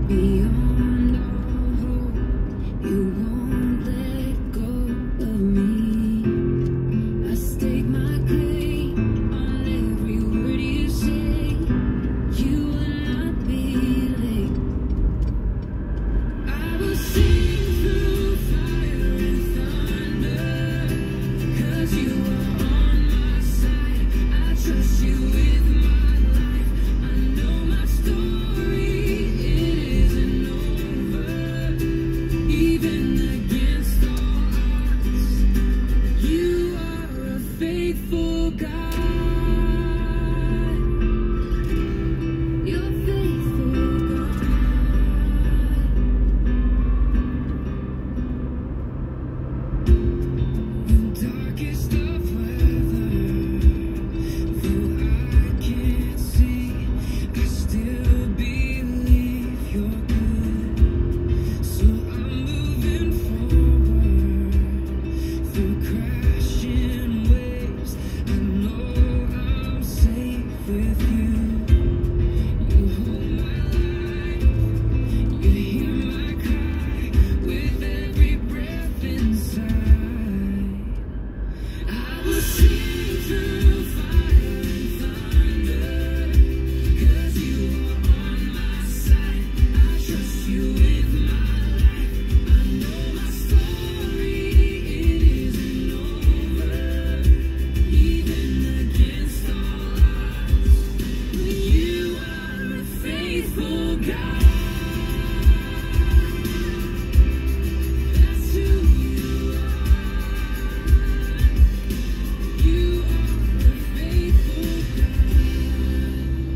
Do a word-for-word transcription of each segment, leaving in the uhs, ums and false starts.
Beyond all hope, you won't let go of me. I stake my claim on every word you say. You will not be late. I will sing through fire and thunder, 'cause you are on my side. I trust you with my life. I know my story. Faithful God, you're faithful God. In darkest of weather, though I can't see, I still believe you're good. So I'm moving forward through crashing waves. I know I'm safe with you. You hold my life, you hear my cry with every breath inside. I will sing through fire and thunder, 'cause you are on my side. I trust you with my life. I know my story, it isn't over. Even against all odds, you are a faithful God. That's who you are. You are a faithful God.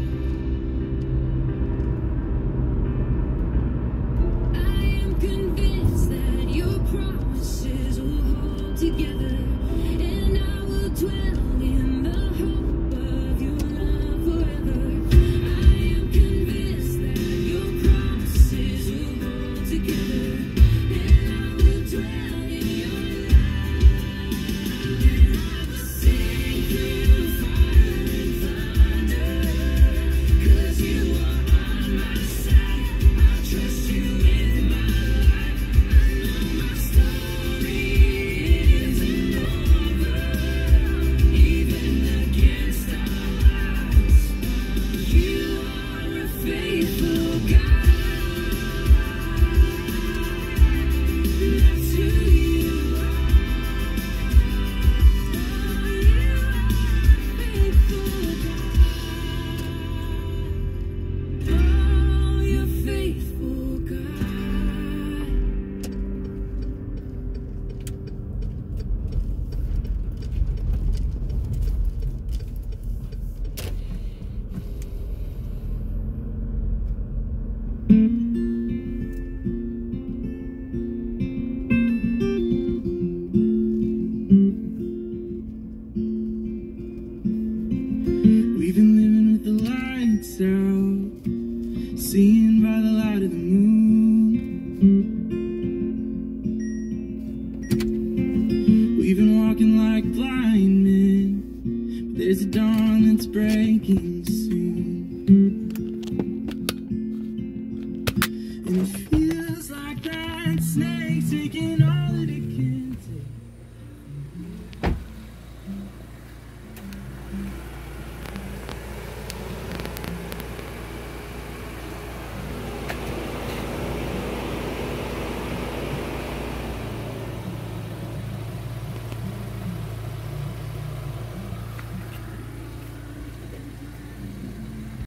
I am convinced that your promises will hold together, and I will dwell in the hope of your love forever. I am convinced that your promises will hold together, and I will dwell in your love. And I will sing through fire and thunder, 'cause you are on my side. I trust you with my life. I know my story, it isn't over. Even against all odds, you are a faithful God. That's who you are. Oh, you are a faithful God. Oh, you're faithful God. We've been living with the lights out, seeing by the light of the moon. We've been walking like blind men, but there's a dawn that's breaking.